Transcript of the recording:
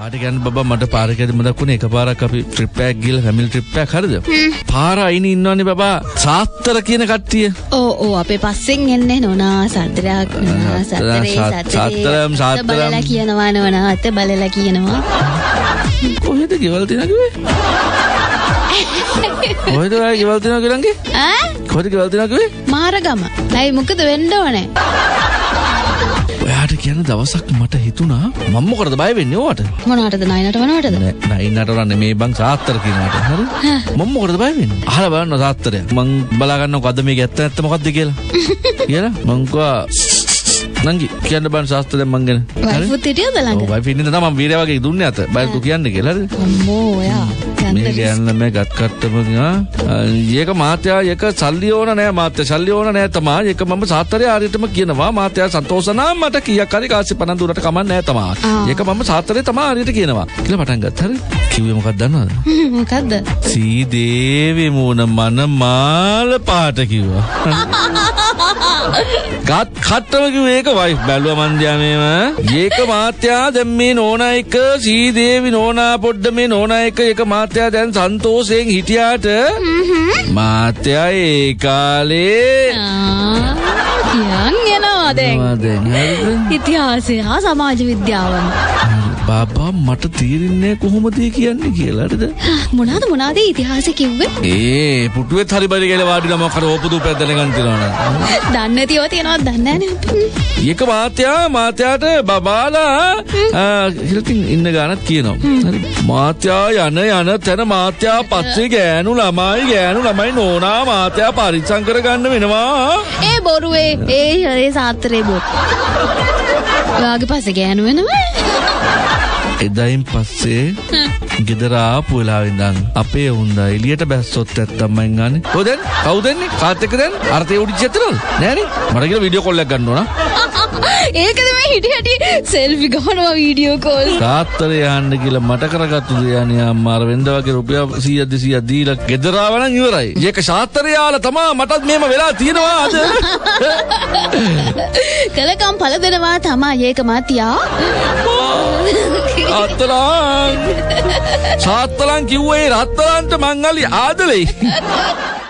පාට ගන්න බබා මට පාරකදී මතකුනේ එකපාරක් අපි ට්‍රිප් එකක් ගිහලා ෆැමිලි ට්‍රිප් එකක් හරිද? පාර අයින ඉන්නවනේ බබා සාත්තර කියන කට්ටිය. ඔව් අපි පස්සෙන් එන්නේ නෝනා සතරක් සතරේ බලලා කියනවා නෝනා අත බලලා කියනවා. කොහෙද ගෙවල් තියනා කිව්වේ? කොහෙද ආයේ ගෙවල් තියනා කියලාගේ? කොහෙද ගෙවල් තියනා කිව්වේ? මාරගම. ඇයි මොකද වෙන්න ඕනේ? ඔයාට කියන දවසක් මට හිතුණා මම මොකටද බය වෙන්නේ ඔයාට? මොනවටද නයිනට මොනවටද? නයිනට වරන්නේ මේ බං සාත්තර කියනවාට. හරි? මම මොකටද බය වෙන්නේ? අහලා බලන්න සාත්තරය. මං බලා ගන්නකො අද මේක ඇත්ත නැත්ත මොකද්ද කියලා. කියලා මං කිව්වා නංගි කියන්න බෑ ශාස්ත්‍රයෙන් මං ගැන. වයිෆුත් හිටියද ළඟ? ඔව් වයිෆ් ඉන්නේ තමයි මම වීරය වගේ දුන්නේ අත. බයතු කියන්නේ කියලා හරිද? අම්මෝ ඔයා. මේ ගෑනලා මේ ගත් කට්ටම ඒක මාත්‍යා ඒක සල්ලි ඕන නෑ මාත්‍යා සල්ලි ඕන නෑ තමයි. ඒක මම සාත්තරය ආරියටම කියනවා මාත්‍යා සන්තෝෂනා මට කීයක් හරි කාසි 50 දුරට කමක් නෑ තමයි. ඒක මම සාත්තරය තමයි ආරියට කියනවා. කියලා පටන් ගත්ත හරි. කිව්වේ මොකක්ද දන්නවද? මොකද්ද? සීදේවි මූණ මන මාල පාට කිව්වා. ගත් කට්ටම කිව්වේ ඒක වයිෆ් බැලුවා මන් දිහා මේක මාත්‍යා දැන් මේ නෝනා එක සීදේවි නෝනා පොඩ්ඩ මේ නෝනා එක ඒක මාත්‍යා දැන් සන්තෝෂයෙන් හිටියාට මාත්‍යා ඒ කාලේ කියන් යනවා දැන් ඉතිහාසය හා සමාජ විද්‍යාවම බබා මට තීරන්නේ කොහොමද කියන්නේ කියලා හරිද මොනවාද ඉතිහාසෙ කිව්වේ පුටුවෙත් හරි බරි කියලා වාඩිලා මොකද ඕපදු පැද්දල ගන්න තියනවා දන්නේ නැතිව තියනවද දන්නේ නැහැ ඒක මාත්‍යාට බබාලා හිලටින් ඉන්න ගානක් කියනවා හරි මාත්‍යා යන තැන මාත්‍යා පස්සේ ගෑනු ළමයි නෝනා මාත්‍යා පරිස්සම් කර ගන්න වෙනවා ඒ බොරුවේ ඒ සාත්‍රේ බොත් ඔයාගේ පස්සේ ගෑනු වෙනවා එදායින් පස්සේ ගෙදර ආපු වෙලාවෙ ඉඳන් අපේ උන්දා එළියට බැස්සොත් නැත්තම් මං ගන්නේ. කොහෙද? කවුද එන්නේ? කාත් එක්කද එන්නේ? අර තේ උඩිච්ච ඇත්තනද? නෑනේ. මට කියලා වීඩියෝ කෝල් එකක් ගන්න ඕන. ඒකද මේ හිටි සෙල්ෆි ගහනවා වීඩියෝ කෝල්. තාත්තරේ යන්න කියලා මට කරගත්තු දෙයනේ අම්මා අර වෙන්ද වගේ රුපියල් 100 200 දීලා ගෙදර ආව නම් ඉවරයි. ඒක ශාස්ත්‍රය යාලා තමයි මටත් මේම වෙලා තියෙනවා අද. කලකම් පළ දෙනවා තමයි ඒක මාත්‍යා. සාත්තරන් කිව්වේ රත්තරන්ට මං අලි ආදලෙයි